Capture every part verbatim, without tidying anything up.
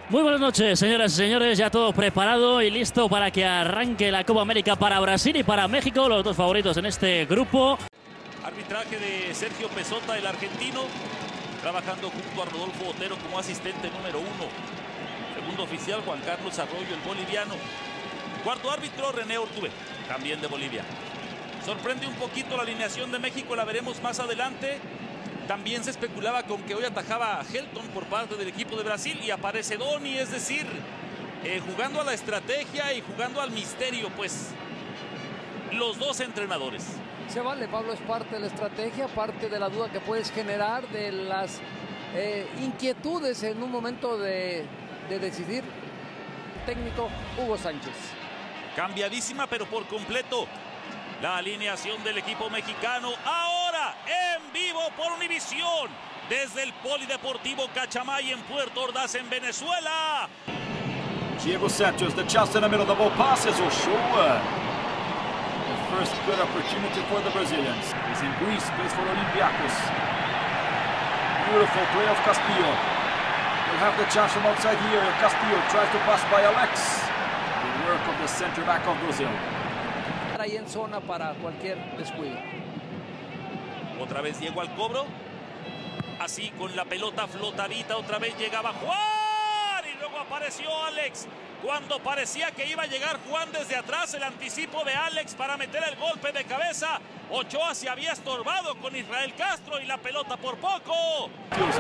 Muy buenas noches, señoras y señores. Ya todo preparado y listo para que arranque la Copa América para Brasil y para México, los dos favoritos en este grupo. Arbitraje de Sergio Pesota, el argentino, trabajando junto a Rodolfo Otero como asistente número uno. Segundo oficial, Juan Carlos Arroyo, el boliviano. Cuarto árbitro, René Ortube, también de Bolivia. Sorprende un poquito la alineación de México, la veremos más adelante. También se especulaba con que hoy atajaba a Helton por parte del equipo de Brasil y aparece Doni, es decir, eh, jugando a la estrategia y jugando al misterio, pues los dos entrenadores. Se vale, Pablo, es parte de la estrategia, parte de la duda que puedes generar, de las eh, inquietudes en un momento de, de decidir. Técnico Hugo Sánchez. Cambiadísima, pero por completo, la alineación del equipo mexicano. Ahora en vivo por Univisión, desde el Polideportivo Cachamay en Puerto Ordaz, en Venezuela. Diego Santos, the chance in the middle, the ball passes Ochoa. The first good opportunity for the Brazilians. He's in Greece, plays for Olympiacos. Beautiful play of Castillo. Will have the chance from outside here. Castillo tries to pass by Alex. Good work of the center back of Brazil. Ahí en zona para cualquier descuido. Otra vez Diego al cobro. Así con la pelota flotadita. Otra vez llegaba Juan. Y luego apareció Alex. Cuando parecía que iba a llegar Juan desde atrás, el anticipo de Alex para meter el golpe de cabeza. Ochoa se había estorbado con Israel Castro y la pelota por poco.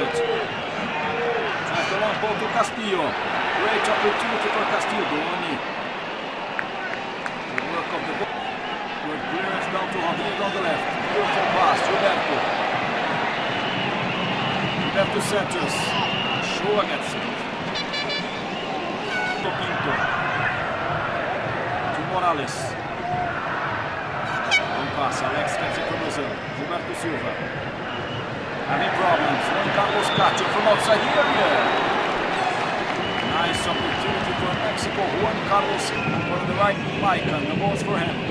Castillo. Great opportunity for Castillo. Doni. The work of the ball. Good clearance down to Rodrigo on the left. Beautiful pass, Roberto. Roberto Santos. Show against it. Pinto. To Morales. One pass, Alex gets it from Brazil. Roberto Silva. Having problems. Juan Carlos Cacho from outside the area. Nice opportunity for Mexico. Juan Carlos for the right icon. The ball's for him.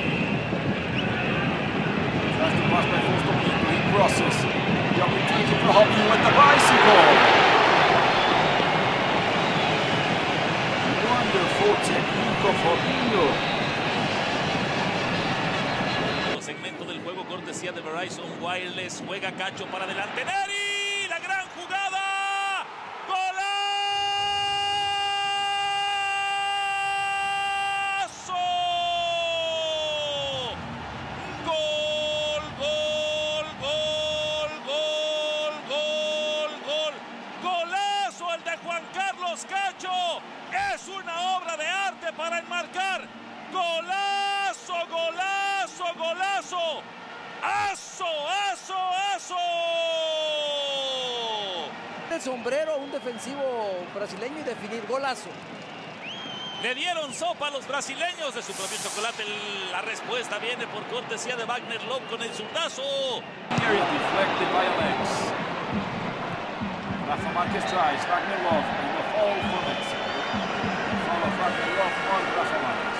Tries to pass by Fausto Pinto. He crosses. The opportunity for Robinho with the bicycle. Wonderful technique of Robinho. Segmento del juego, cortesía de Verizon Wireless. Juega Cacho para adelante. Neri, la gran jugada. Cacho, es una obra de arte para enmarcar. Golazo, golazo, golazo. ¡Aso, aso, aso! El sombrero a un defensivo brasileño y definir golazo. Le dieron sopa a los brasileños de su propio chocolate. La respuesta viene por cortesía de Wagner Love con el zurdazo. Deflected by Alex. Rafa Márquez tries, Wagner Love, and the fall for Mexico. The fall of Wagner Love on Rafa Márquez.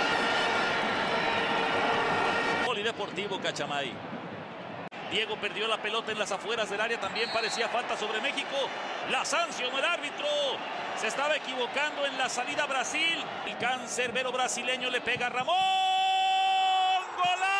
Polideportivo Cachamay. Diego perdió la pelota en las afueras del área, también parecía falta sobre México. La sancionó el árbitro. Se estaba equivocando en la salida a Brasil. El cancerbero brasileño le pega a Ramón. ¡Golazo!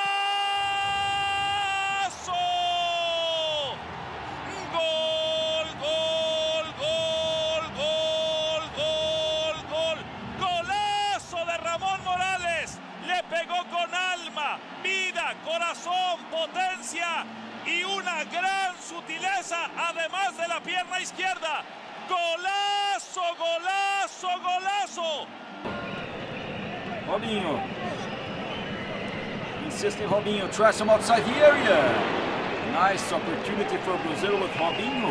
Pegó con alma, vida, corazón, potencia y una gran sutileza, además de la pierna izquierda. ¡Golazo, golazo, golazo! Robinho. Insisting Robinho, tries from outside the area. Nice opportunity for Brazil with Robinho.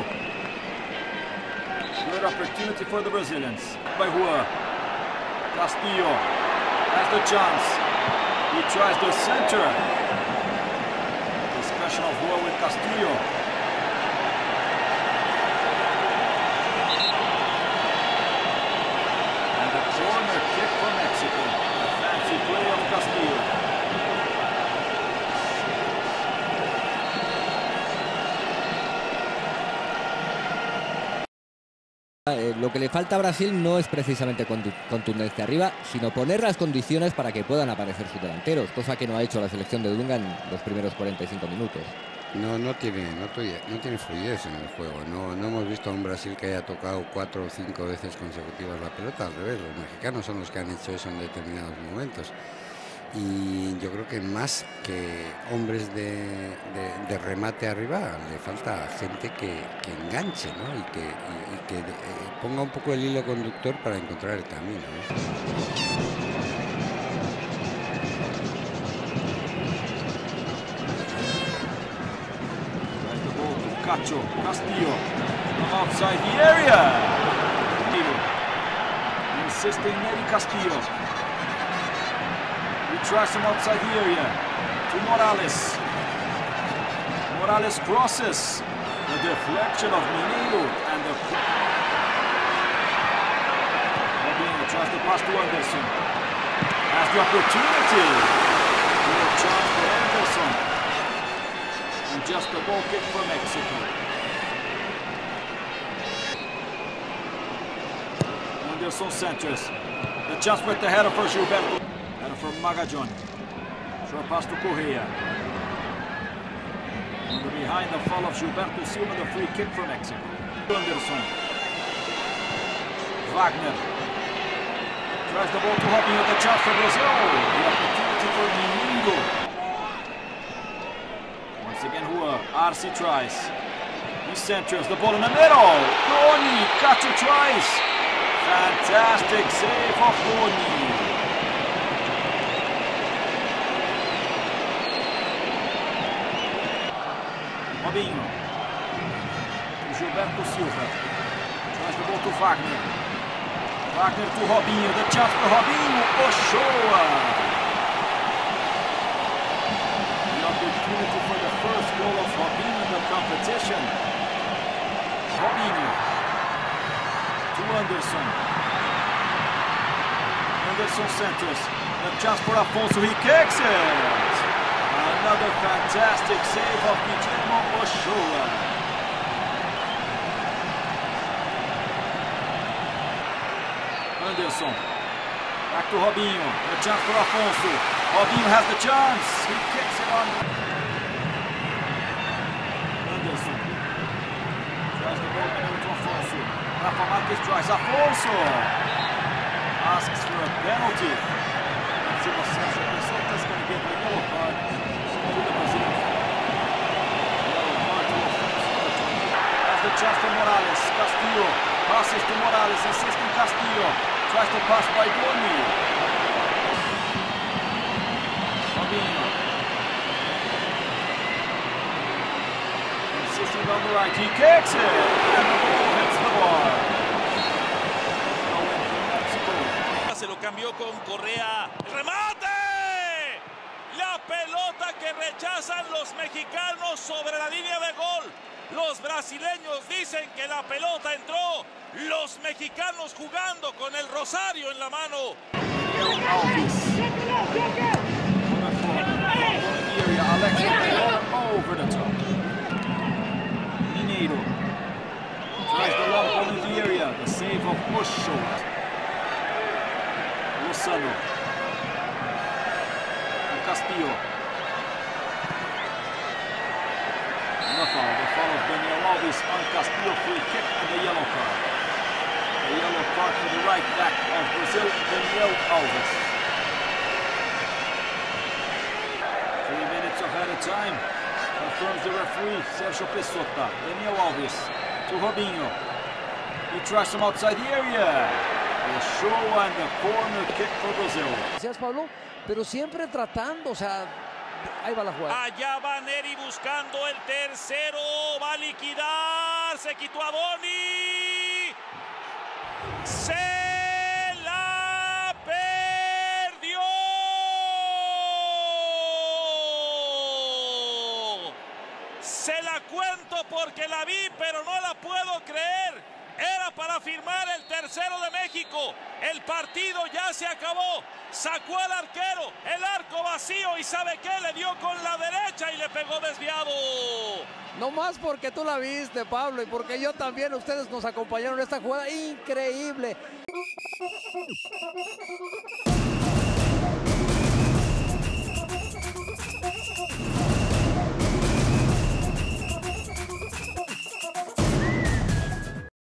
Good opportunity for the Brazilians. By Juan. Castillo has the chance. He tries the center. Discussion of Juan with Castillo. And the corner kick for Mexico. A fancy play of Castillo. Eh, lo lo que le falta a Brasil no es precisamente contundencia arriba, sino poner las condiciones para que puedan aparecer sus delanteros, cosa que no ha hecho la selección de Dunga en los primeros cuarenta y cinco minutos. No, no tiene, no, no tiene fluidez en el juego. No, no hemos visto a un Brasil que haya tocado cuatro o cinco veces consecutivas la pelota. Al revés, los mexicanos son los que han hecho eso en determinados momentos. Y yo creo que más que hombres de, de, de remate arriba, le falta gente que, que enganche, ¿no? Y que, y, y que eh, ponga un poco el hilo conductor para encontrar el camino, ¿no? Cacho, Castillo, from outside the area. Insisting Eddie Castillo. He tries from outside the area to Morales. Morales crosses. The deflection of Mineiro and the... Robinho tries to pass to Anderson. Has the opportunity. Little chance for Anderson. And just a ball kick for Mexico. Anderson Sanchez. The chance with the header for Gilberto. Header for Magajon. Short pass to Correa. And behind the fall of Gilberto Silva, the free kick for Mexico. Anderson. Wagner. Tries the ball to Robinho. The chance for Brazil. The opportunity for Mineiro. Once again, Rua, Arce tries. He centers the ball in the middle. Doni, Cacho tries. Fantastic save of Doni. Robinho. Gilberto Silva. Tries the ball to Wagner. Wagner to Robinho. The chance for Robinho. Ochoa. Opportunity for the first goal of Robinho in the competition. Robinho to Anderson. Anderson centers. The chance for Afonso. He kicks it. Another fantastic save of Guillermo Ochoa. Anderson. Back to Robinho. The chance for Afonso. Robinho has the chance. He kicks it on. Anderson. Tries the ball to Afonso. Rafa Marquez tries. Afonso asks for a penalty. Let's see what Sergio Pessoa is going to give a yellow card to the Brazilian. Yellow card to Afonso. Has the chance for Morales. Castillo passes to Morales. Insisting Castillo. Tries to pass by Doni. Robinho. Insisting on the right. He kicks it. And the ball hits the bar. Se lo cambió con Correa. ¡Remate! La pelota que rechazan los mexicanos sobre la línea de gol. Los brasileños dicen que la pelota entró. Los mexicanos jugando con el rosario en la mano. Over the top. Mineiro tries the long ball in the area. The save of Ochoa. Lozano. Castillo. The foul. The foul of Daniel Alves on Castillo. Free kick and the yellow card. The yellow card for the right back of Brazil, Daniel Alves. Three minutes of added time. Confirms the referee, Sergio Pessoa. Daniel Alves to Robinho. He tries from outside the area. Ochoa and the corner kick for Brazil. Gracias, Pablo, pero siempre tratando, o sea, ahí va la jugada. Allá va Neri buscando el tercero. Va a liquidar. Se quitó a Doni. Se la perdió. Se la cuento porque la vi, pero no la puedo creer. Era para firmar el tercero de México. El partido ya se acabó. Sacó al arquero, el arco vacío, y ¿sabe qué? Le dio con la derecha y le pegó desviado. No más porque tú la viste, Pablo, y porque yo también, ustedes nos acompañaron en esta jugada increíble.